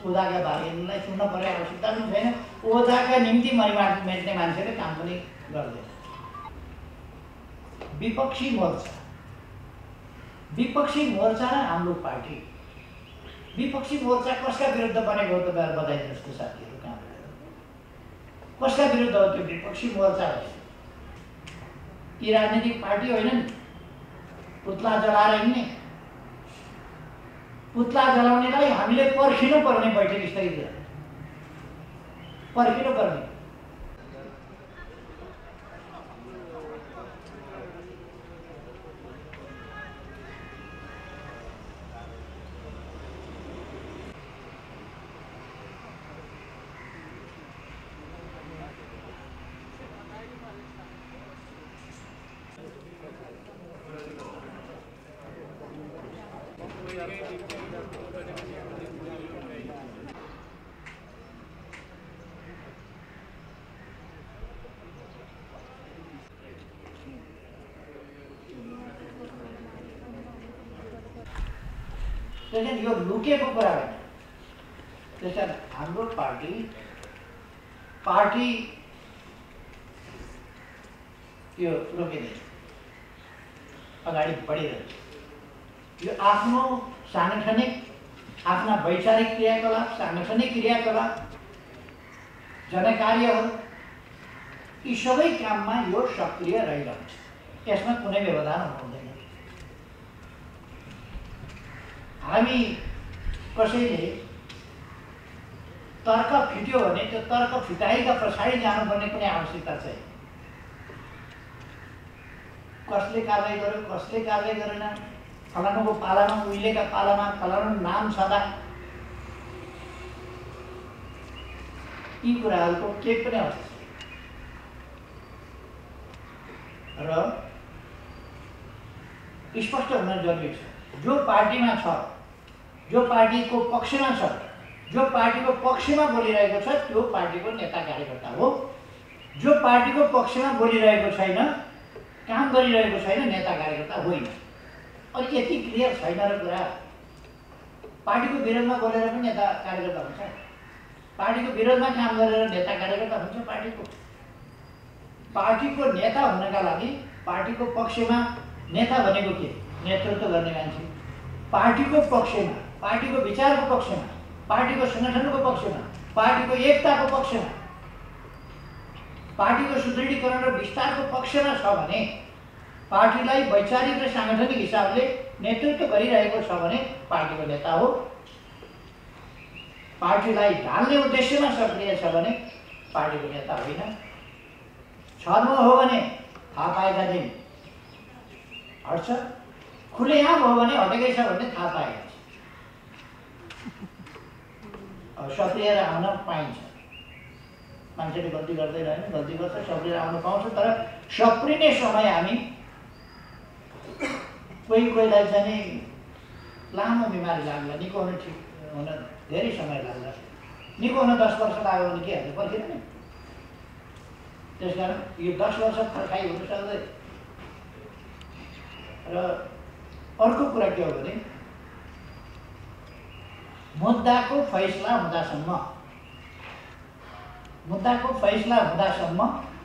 ओदाका भागीहरूलाई सुन्न पर्ने आवश्यकता पनि छैन। ओदाका निम्ति मेट्ने मान्छेले काम पनि गर्दैन। विपक्षी मोर्चा र हाम्रो पार्टी, विपक्षी मोर्चा कसका विरुद्ध बनेको हो तपाईँहरू बताइदिनुहोस् त साथीहरू, कहाँबाट कसका विरुद्ध हो त्यो विपक्षी मोर्चा? ती राजनीतिक पार्टी होइन नि, पुतला जलाएर हिँड्ने। पुतला जलाउनेलाई हामीले पर्खिनु पर्ने, बैठक स्थगित गर्ने, पर्खिनु पर्ने। त्यसैले यो लुकेको कुरा होइन। त्यसैले हाम्रो पार्टी यो रोकिँदैन, अगाडि बढिरहेछ। यो आफ्नो सांगठनिक, आफ्ना वैचारिक क्रियाकलाप, सांगठनिक क्रियाकलाप, जनकार्यहरू, यी सबै काममा यो सक्रिय रहिरहन्छ। यसमा कुनै व्यवधान हुँदैन। हामी कसैले तर्क फिट्यो भने त्यो तर्क फिटाइका पछाडि जानुपर्ने कुनै आवश्यकता छैन। कसले कारवाही गर्यो, कसले कारवाही गरेन, फलानुको पालामा, उहिलेका पालामा फलानु नाम छँदा, यी कुराहरूको केही पनि अर्थ छैन। र स्पष्ट हुन जरुरी छ। जो पार्टीमा छ, जो पार्टीको पक्षमा छ, जो पार्टीको पक्षमा बोलिरहेको छ, त्यो पार्टीको नेता कार्यकर्ता हो। जो पार्टीको पक्षमा बोलिरहेको छैन, काम गरिरहेको छैन, नेता कार्यकर्ता होइन। अनि यति क्लियर छैन र कुरा। पार्टीको विरोधमा बोलेर पनि नेता कार्यकर्ता हुन्छ, पार्टीको विरोधमा काम गरेर नेता कार्यकर्ता हुन्छ। पार्टीको नेता हुनका लागि पार्टीको पक्षमा नेता भनेको के? नेतृत्व गर्ने मान्छे। पार्टीको पक्षमा, पार्टीको विचारको पक्षमा, पार्टीको संगठनको पक्षमा, पार्टीको एकताको पक्षमा, पार्टीको सुदृढीकरण र विस्तारको पक्षमा छ भने, पार्टीलाई वैचारिक र सांगठनिक हिसाबले नेतृत्व गरिरहेको छ भने पार्टीको नेता हो। पार्टीलाई ढाल्ने उद्देश्यमा सक्रिय छ भने पार्टीको नेता होइन। छर्म हो भने थाहा पाएका दिन हट्छ, खुलेआम हो भने हटेकै छ भने थाहा पाएका छ। सक्रिय आउन पाइन्छ। मान्छेले गल्ती गर्दैन होइन, गल्ती गर्छ, सक्रिय आउन पाउँछ। तर सप्रिने समय हामी कोहीलाई चाहिँ लामो बिमारी लाग्ला, निको हुन ठिक हुन धेरै समय लाग्ला। निको हुन 10 वर्ष लाग्यो भने के हुन्छ? पर्खेर नि। त्यसकारण यो 10 वर्ष फर्काइ हुन सक्दैन। र अर्को कुरा के हो भने, मुद्दाको फैसला हुँदासम्म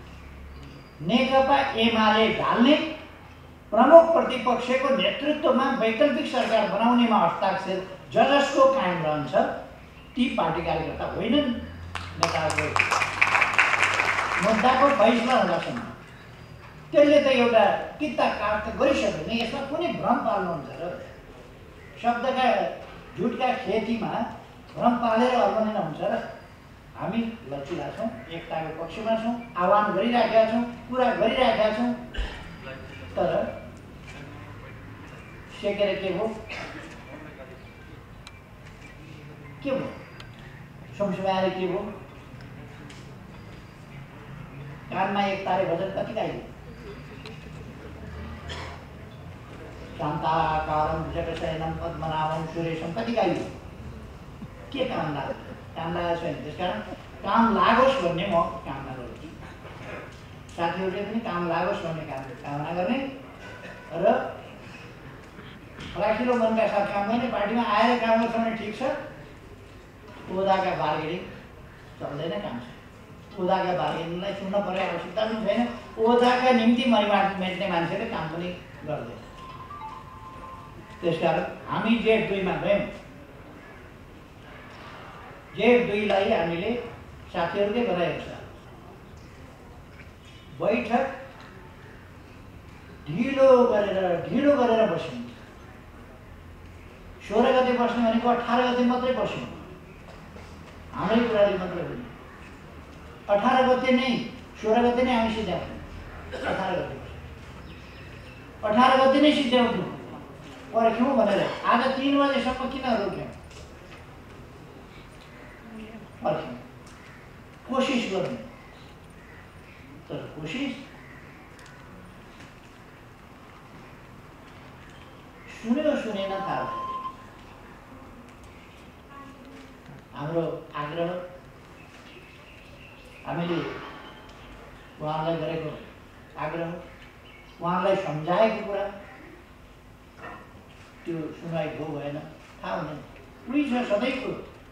नेकपा एमाले ढाल्ने, प्रमुख प्रतिपक्षको नेतृत्वमा वैकल्पिक सरकार बनाउनेमा हस्ताक्षर जसको कायम रहन्छ, ती पार्टी कार्यकर्ता होइनन्। नेताको मुद्दाको फैसला हुँदासम्म त्यसले त एउटा किता काट त गरिसक्यो नि। यसमा कुनै भ्रम पाल्नुहुन्छ र? शब्दका झुटका खेतीमा भ्रम पालेर अर्पण हुन्छ र? हामी लचिला छौँ, एकताको पक्षमा छौँ, आह्वान गरिराखेका छौँ, कुरा गरिराखेका छौँ। तर सेकेर के भयो? सुमसुमाएर के भयो? कानमा एक तारे भजन कति गाइयो? शान्ताकारं जगशयनं पद्मनाभं सुरेशं कति गाइयो? के काम लाग्यो? काम लागेको छैन। त्यसकारण काम लागोस् भन्ने म कामना गर्छु। साथीहरूले पनि काम लागोस् भन्ने कामना गर्ने र फराकिलो मनका साथ काम गर्ने। पार्टीमा आएर काम गर्छ भने ठिक छ, ओदाका बार्गेनिङ चल्दैन, काम छैन। ओदाका बार्गेनिङलाई सुन्न पर्ने आवश्यकता पनि छैन। ओदाका निम्ति मेट्ने मान्छेले काम पनि गर्दैन। त्यसकारण हामी जेठ 2 मा गयौँ। जेठ 2 लाई हामीले साथीहरूले गराएको छ बैठक ढिलो गरेर बस्यौँ। 16 गते बस्ने भनेको 18 गते मात्रै बस्यौँ। हाम्रै कुराले मात्रै होइन। 18 गते नै 16 गते नै हामी सिद्ध्याउँथ्यौँ। 18 गते 18 गते नै सिद्ध्याउँथ्यौँ। पर्ख्यौँ भनेर आज 3 बजेसम्म किन रोक्यौँ? पर्ख्यौँ, कोसिस गर्नु। तर कोसिस सुनेन थाहा भयो। हाम्रो आग्रह हामीले उहाँलाई गरेको आग्रह, उहाँलाई सम्झाएको कुरा त्यो सुनवाई हो भएन, थाहा हुँदैन। उही छ सधैँको,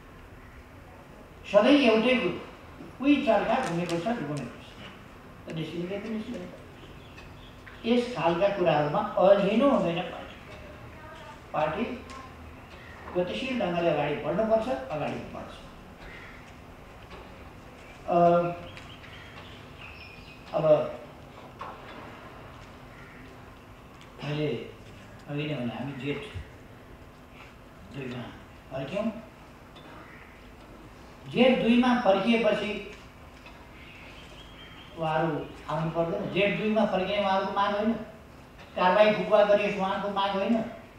सधैँ एउटै कुरो, उही चर्का घुमेको छ। निस्किँदै पनि निस्किँदैन। यस खालका कुराहरूमा अल्झिनु हुँदैन। पार्टी गतिशील ढङ्गले अगाडि बढ्नुपर्छ, अगाडि बढ्छ। अब मैले अघि नै भने हामी जेठ 2 मा फर्क्यौँ। जेठ 2 मा फर्किएपछि उहाँहरू आउनु पर्दैन। जेठ 2 मा फर्किने उहाँहरूको माग होइन, कारबाही फुकुवा गरियोस् उहाँको माग होइन।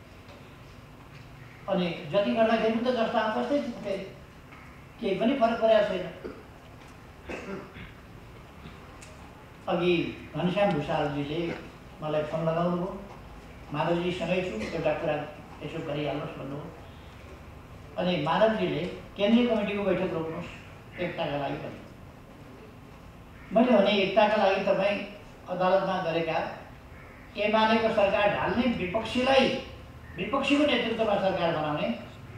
अनि जति गर्दाखेरि पनि त जस्तो आएको जस्तै फेरि केही पनि फरक परेको छैन। अघि घनश्याम भुषालजीले मलाई फोन लगाउनु भयो, माधवजीसँगै छु, एउटा कुरा यसो गरिहाल्नुहोस् भन्नुभयो। अनि माधवजीले केन्द्रीय कमिटीको बैठक रोक्नुहोस् एकताका लागि पनि। मैले भने एकताका लागि तपाईँ अदालतमा गरेका एमालेको सरकार ढाल्ने, विपक्षीको नेतृत्वमा सरकार बनाउने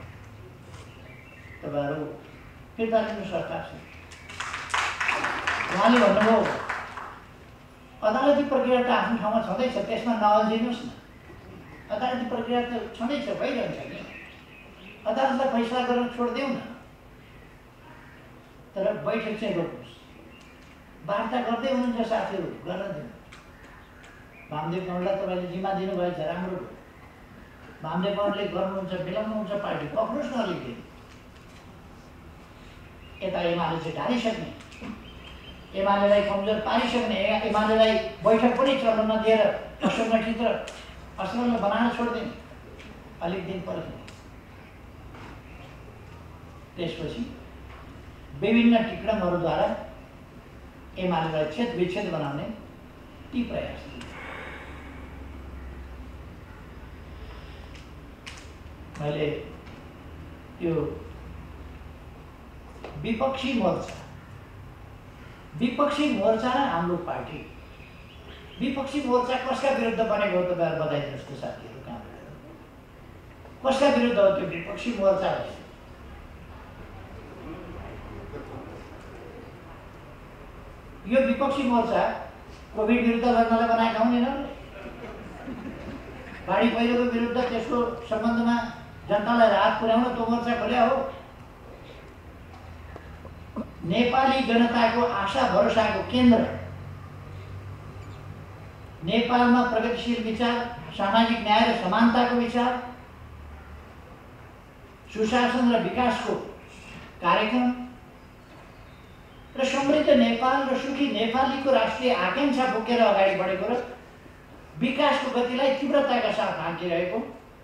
तपाईँहरू फिर्ता लिनु सरकार छ। उहाँले भन्नुभयो अदालती प्रक्रिया त आफ्नो ठाउँमा छँदैछ, त्यसमा नअल्झिनुहोस् न। अदालती प्रक्रिया त छँदैछ, भइरहन्छ नि। अदालतलाई फैसला गर्न छोडिदेऊ न, तर बैठक चाहिँ रोक्नुहोस्। वार्ता गर्दै हुनुहुन्छ साथीहरू, गर्न दिनु। वामदेव गौडलाई तपाईँले जिम्मा दिनुभएको छ, राम्रो हो। वामदेव गौडले गर्नुहुन्छ, मिलाउनुहुन्छ, पार्टी पक्नुहोस् न अलिकति। यता एमाले चाहिँ ढालिसक्ने, एमालेलाई कमजोर पारिसक्ने, एमालेलाई बैठक पनि चल्न नदिएर असङ्गठित र असफल बनाएर छोडिदिने, अलिक दिन पर्खिने। त्यसपछि विभिन्न टिकड़महरूद्वारा एमालेलाई छेद विच्छेद बनाउने ती प्रयास। मैले त्यो विपक्षी मोर्चा र हाम्रो पार्टी, विपक्षी मोर्चा कसका विरुद्ध बनेको हो तपाईँहरू बताइदिनुहोस् त साथीहरू, कहाँबाट कसका विरुद्ध हो त्यो विपक्षी मोर्चा? यो विपक्षी मोर्चा कोभिड विरुद्ध लड्नलाई बनाएका हुँदैनन्। बाढी पहिरोको विरुद्ध त्यसको सम्बन्धमा जनतालाई राहत पुर्याउन त्यो मोर्चा खोल्या हो। नेपाली जनताको आशा भरोसाको केन्द्र, नेपालमा प्रगतिशील विचार, सामाजिक न्याय र समानताको विचार, सुशासन र विकासको कार्यक्रम र समृद्ध नेपाल र सुखी नेपालीको राष्ट्रिय आकांक्षा बोकेर अगाडि बढेको र विकासको गतिलाई तीव्रताका साथ हाकिरहेको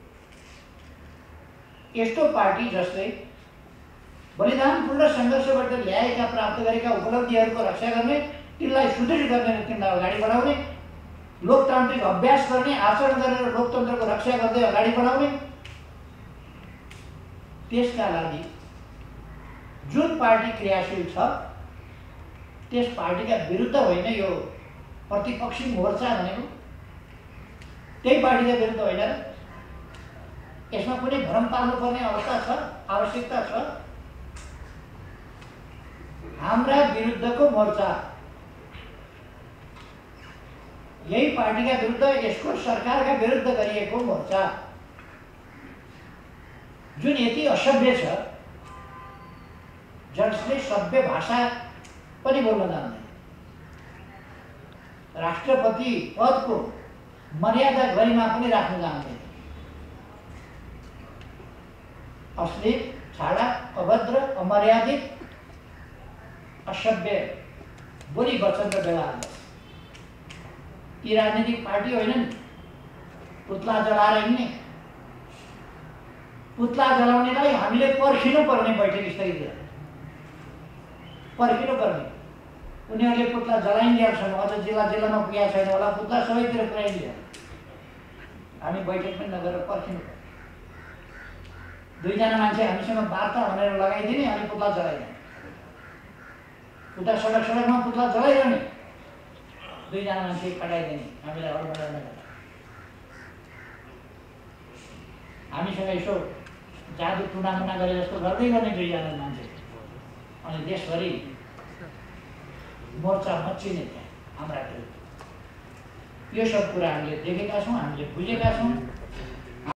यस्तो पार्टी जसले बलिदानपूर्ण सङ्घर्षबाट ल्याएका प्राप्त गरेका उपलब्धिहरूको रक्षा गर्ने, तिनलाई सुदृढ गर्ने र तिनलाई अगाडि बढाउने, लोकतान्त्रिक अभ्यास गर्ने, आचरण गरेर लोकतन्त्रको रक्षा गर्दै अगाडि बढाउने, त्यसका लागि जुन पार्टी क्रियाशील छ त्यस पार्टीका विरुद्ध होइन यो प्रतिपक्षी मोर्चा भनेको। त्यही पार्टीका विरुद्ध होइन र यसमा कुनै भ्रम पाल्नुपर्ने अवस्था छ, आवश्यकता छ? हाम्रा विरुद्धको मोर्चा, यही पार्टीका विरुद्ध, यसको सरकारका विरुद्ध गरिएको मोर्चा जुन यति असभ्य छ, जसले सभ्य भाषा पनि बोल्न जान्दैन, राष्ट्रपति पदको मर्यादा गरिमा पनि राख्न जान्दैन, अश्लील, छाडा, अभद्र, अमर्यादित, असभ्य बोली वचन र व्यवहार गर्छ। यी राजनीतिक पार्टी होइनन् पुतला जलाएर हिँड्ने। पुतला जलाउनेलाई हामीले पर्खिनु पर्ने बैठक स्थगित गरेर पर्खिनु पर्ने। उनीहरूले पुतला जलाइन्जेलसम्म, अझ जिल्ला जिल्लामा पुगेको छैन होला, पुतला सबैतिर पुर्याइन्जेल हामी बैठक पनि नगरेर पर्खिनु पर्ने। दुईजना मान्छे हामीसँग वार्ता भनेर लगाइदिने अनि पुतला जलाइदिने, उता सडक सडकमा पुतला जलाइरहने, दुईजना मान्छे पठाइदिने हामीलाई अडबडार नगर्दा। हामीसँग यसो जादु टुनामुना गरे जस्तो गर्दै गर्ने दुईजना मान्छे, अनि देशभरि मोर्चा मच्चिने त्यहाँ हाम्रा विरुद्ध। यो सब कुरा हामीले देखेका छौँ, हामीले बुझेका छौँ।